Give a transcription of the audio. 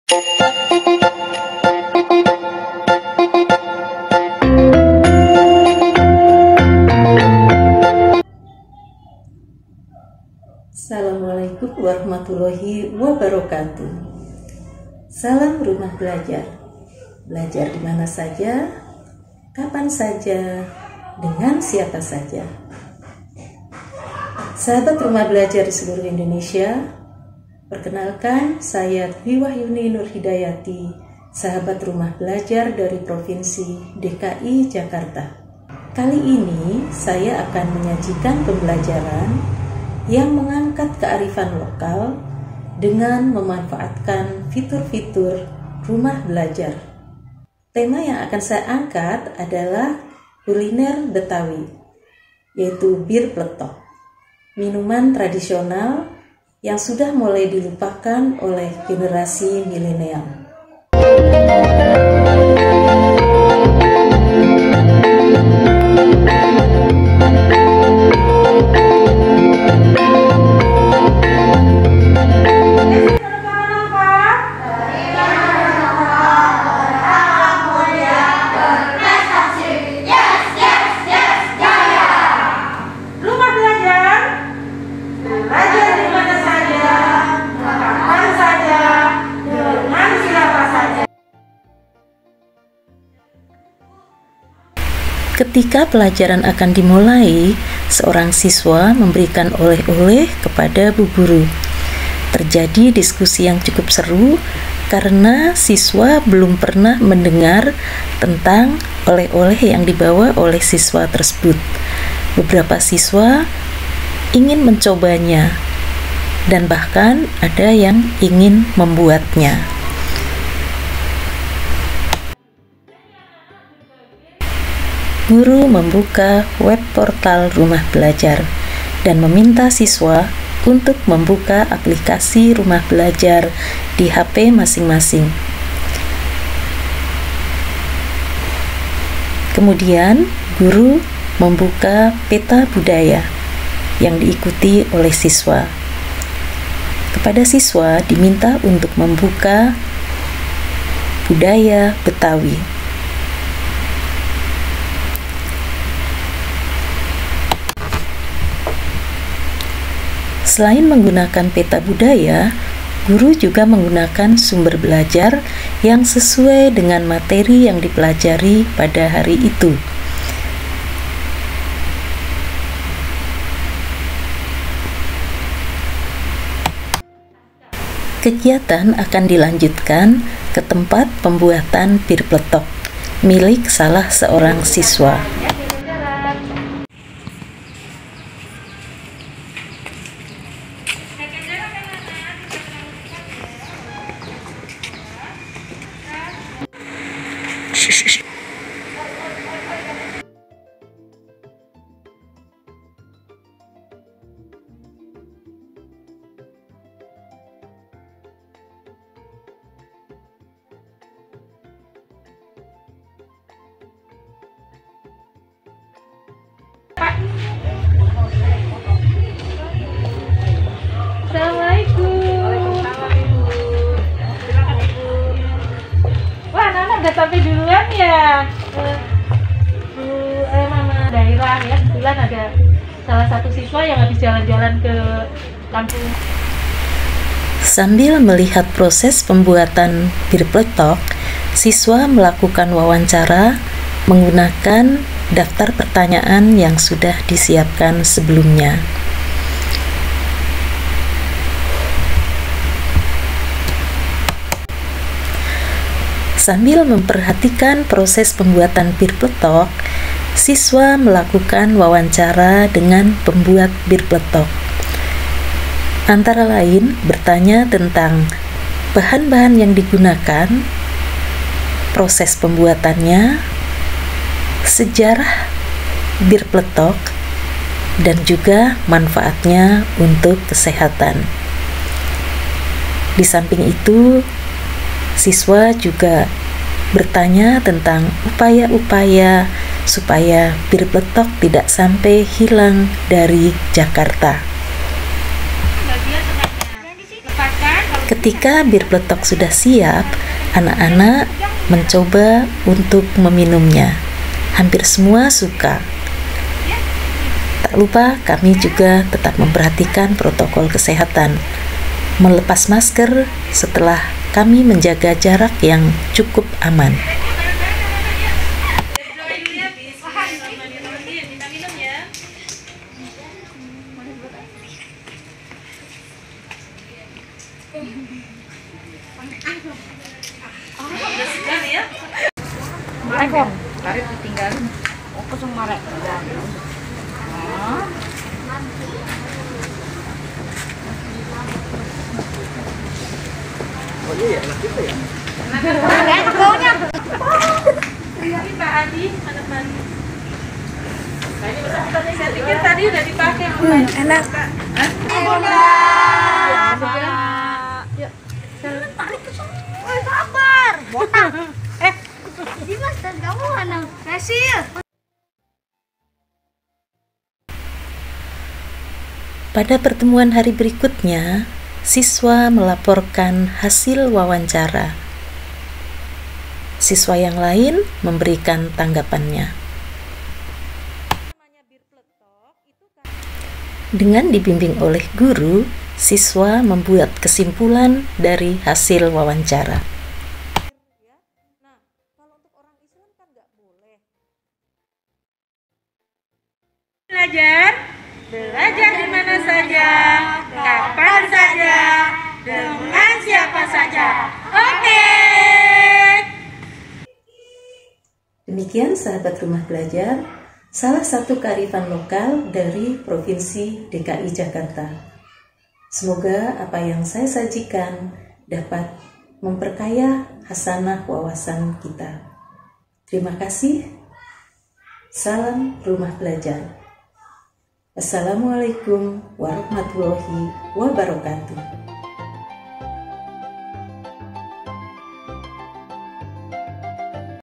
Assalamualaikum warahmatullahi wabarakatuh. Salam rumah belajar. Belajar di mana saja, kapan saja, dengan siapa saja. Sahabat rumah belajar di seluruh Indonesia, perkenalkan saya Dwi Wahyuni Nur Hidayati, sahabat rumah belajar dari Provinsi DKI Jakarta. Kali ini saya akan menyajikan pembelajaran yang mengangkat kearifan lokal dengan memanfaatkan fitur-fitur rumah belajar. Tema yang akan saya angkat adalah kuliner Betawi, yaitu bir pletok, minuman tradisional yang sudah mulai dilupakan oleh generasi milenial. Ketika pelajaran akan dimulai, seorang siswa memberikan oleh-oleh kepada bu guru. Terjadi diskusi yang cukup seru karena siswa belum pernah mendengar tentang oleh-oleh yang dibawa oleh siswa tersebut. Beberapa siswa ingin mencobanya dan bahkan ada yang ingin membuatnya. Guru membuka web portal rumah belajar dan meminta siswa untuk membuka aplikasi rumah belajar di HP masing-masing. Kemudian, guru membuka peta budaya yang diikuti oleh siswa. Kepada siswa diminta untuk membuka budaya Betawi. Selain menggunakan peta budaya, guru juga menggunakan sumber belajar yang sesuai dengan materi yang dipelajari pada hari itu. Kegiatan akan dilanjutkan ke tempat pembuatan bir pletok milik salah seorang siswa. Sampai duluan ya Mama daerah ya, kebetulan ada salah satu siswa yang habis jalan-jalan ke kampung. Sambil melihat proses pembuatan bir pletok, siswa melakukan wawancara menggunakan daftar pertanyaan yang sudah disiapkan sebelumnya. Sambil memperhatikan proses pembuatan bir pletok, siswa melakukan wawancara dengan pembuat bir pletok. Antara lain bertanya tentang bahan-bahan yang digunakan, proses pembuatannya, sejarah bir pletok, dan juga manfaatnya untuk kesehatan. Di samping itu, siswa juga bertanya tentang upaya-upaya supaya bir pletok tidak sampai hilang dari Jakarta. Bagian tengahnya lepaskan, kalau Ketika bir peletok sudah siap, anak-anak mencoba untuk meminumnya. Hampir semua suka. Tak lupa kami juga tetap memperhatikan protokol kesehatan, melepas masker setelah kami menjaga jarak yang cukup aman. Karet ditinggalin. Oh, kosong marek. Oh iya, enak juga ya. Enak baunya. Ini Pak Adi, anak Mari. Saya pikir tadi udah dipakai. Enak. Sabar. Botak. Dimas dan kamu anak hasil. Pada pertemuan hari berikutnya, siswa melaporkan hasil wawancara. Siswa yang lain memberikan tanggapannya. Dengan dibimbing oleh guru, siswa membuat kesimpulan dari hasil wawancara. Belajar di mana saja, kapan saja, dengan siapa saja. Oke. Demikian sahabat rumah belajar, salah satu kearifan lokal dari Provinsi DKI Jakarta. Semoga apa yang saya sajikan dapat memperkaya hasanah wawasan kita. Terima kasih. Salam rumah belajar. Assalamualaikum warahmatullahi wabarakatuh.